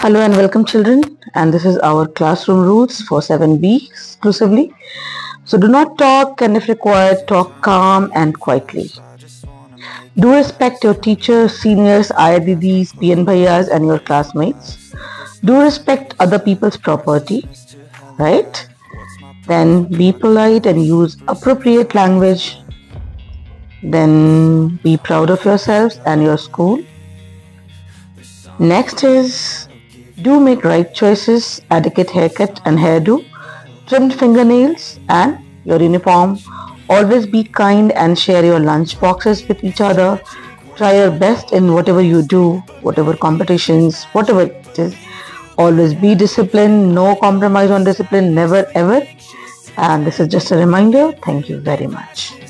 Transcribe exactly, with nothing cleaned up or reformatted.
Hello and welcome children, and this is our classroom rules for seven B exclusively. So do not talk, and if required talk calm and quietly. Do respect your teachers, seniors, I D Ds, P N bhaiyas and your classmates. Do respect other people's property, right? Then be polite and use appropriate language. Then be proud of yourselves and your school. Next is do make right choices, adequate haircut and hairdo, trimmed fingernails and your uniform. Always be kind and share your lunch boxes with each other. Try your best in whatever you do, whatever competitions, whatever it is. Always be disciplined, no compromise on discipline, never ever. And this is just a reminder. Thank you very much.